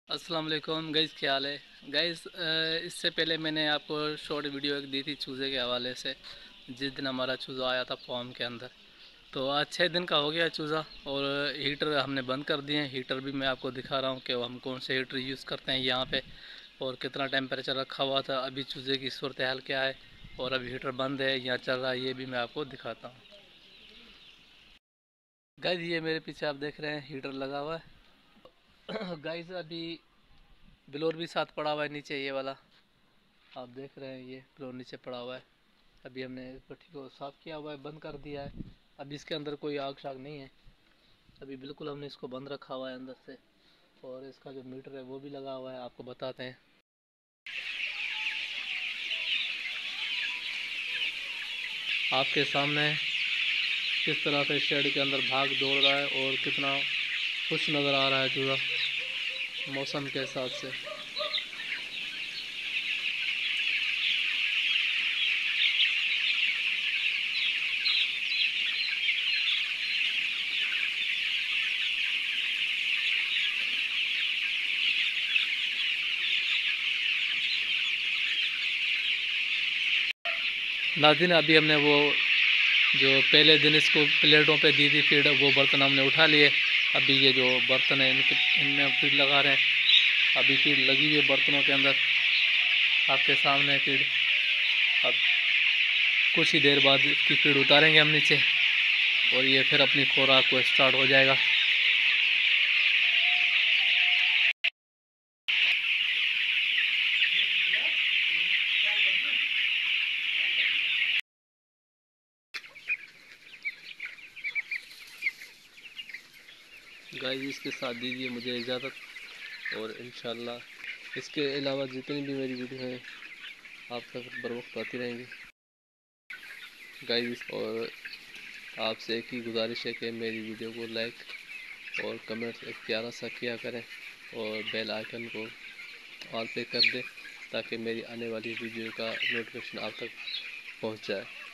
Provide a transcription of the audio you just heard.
अस्सलाम वालेकुम गाइज़, क्या हाल है गाइज़। इससे पहले मैंने आपको शॉर्ट वीडियो एक दी थी चूज़े के हवाले से, जिस दिन हमारा चूज़ा आया था फॉर्म के अंदर। तो आज 6 दिन का हो गया चूज़ा और हीटर हमने बंद कर दिए हैं। हीटर भी मैं आपको दिखा रहा हूँ कि हम कौन से हीटर यूज़ करते हैं यहाँ पे और कितना टेम्परेचर रखा हुआ था, अभी चूज़े की सूरत हाल क्या है और अभी हीटर बंद है या चल रहा है, ये भी मैं आपको दिखाता हूँ। गाइज़ ये मेरे पीछे आप देख रहे हैं हीटर लगा हुआ है। गाइज़ अभी ब्लोर भी साथ पड़ा हुआ है नीचे, ये वाला आप देख रहे हैं, ये फ्लोर नीचे पड़ा हुआ है। अभी हमने इस भट्टी को साफ़ किया हुआ है, बंद कर दिया है। अभी इसके अंदर कोई आग शाग नहीं है, अभी बिल्कुल हमने इसको बंद रखा हुआ है अंदर से। और इसका जो मीटर है वो भी लगा हुआ है, आपको बताते हैं। आपके सामने किस तरह से शेड के अंदर भाग दौड़ रहा है और कितना खुश नज़र आ रहा है चूज़ा मौसम के हिसाब से। नाज़रीन अभी हमने वो जो पहले दिन इसको प्लेटों पे दी थी फीड, वो बर्तन हमने उठा लिए। अभी ये जो बर्तन है इनमें फीड लगा रहे हैं। अभी फीड लगी हुई है बर्तनों के अंदर, आपके सामने फीड। अब कुछ ही देर बाद इसकी फीड उतारेंगे हम नीचे और ये फिर अपनी खुराक को स्टार्ट हो जाएगा। गाइस इसके साथ दीजिए मुझे इजाज़त, और इंशाल्लाह इसके अलावा जितनी भी मेरी वीडियो हैं आप तक बर वक्त आती रहेंगी गाइस। और आपसे एक ही गुजारिश है कि मेरी वीडियो को लाइक और कमेंट एक प्यारा सा किया करें और बेल आइकन को ऑल पे कर दें ताकि मेरी आने वाली वीडियो का नोटिफिकेशन आप तक पहुंच जाए।